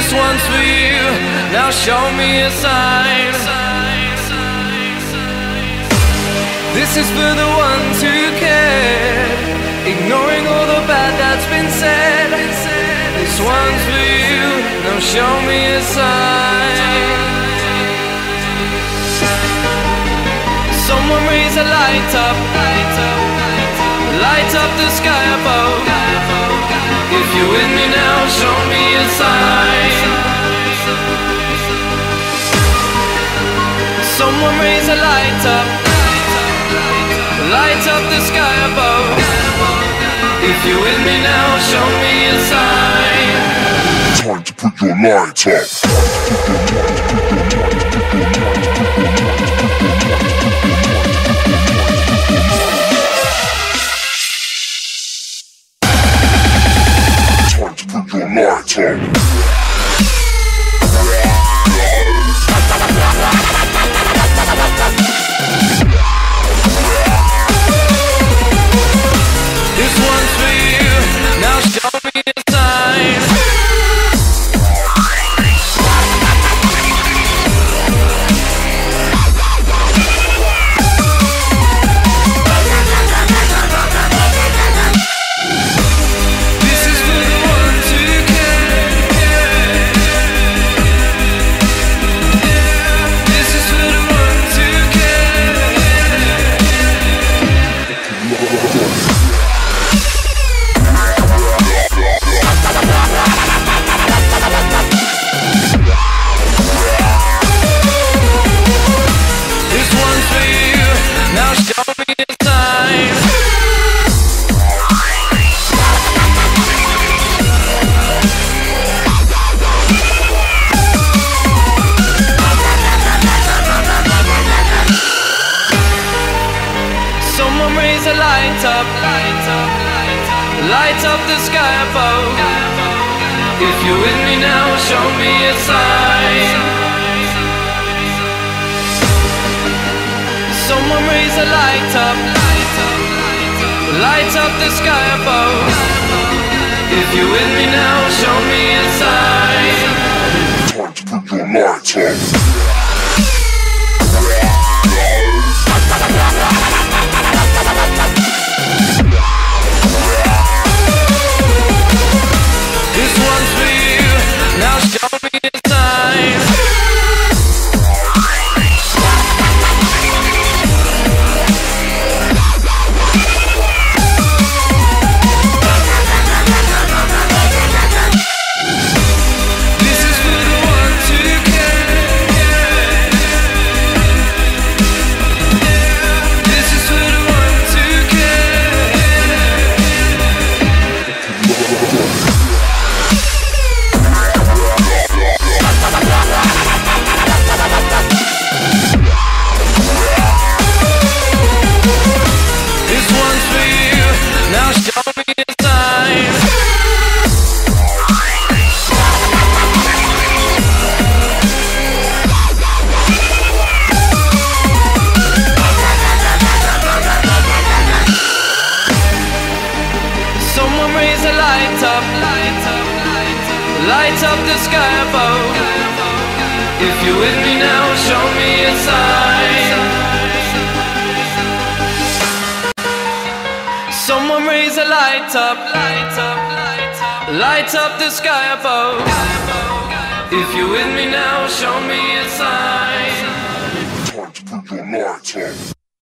This one's for you, now show me a sign. This is for the ones who care, ignoring all the bad that's been said. This one's for you, now show me a sign. Someone raise a light up, light up the sky above. If you're with me now, show me a sign. Someone raise a light up, light up the sky above. If you're with me now, show me a sign. Time to put your light up. Time to put your light up. This one's for you, now show me a sign. This is for the ones who care. This is for the ones who care. This one's for you, now show me a sign. Someone raise a light up, light up the sky above. If you're with me now, show me a sign. Someone raise a light up, light up the sky above. If you're with me now, show me a sign. Time to put your light up. This one's for you, now show me a sign. This is for the ones who care. This is for the ones who care. This one's for you, now show me a sign. Someone raise a light up, light up the sky above. If you're with me now, show me a sign. Someone raise a light up, light up the sky above. If you're with me now, show me a sign. Time to put your light up.